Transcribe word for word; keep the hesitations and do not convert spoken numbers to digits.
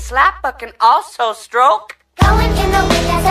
slap but can also stroke. Going in the wind as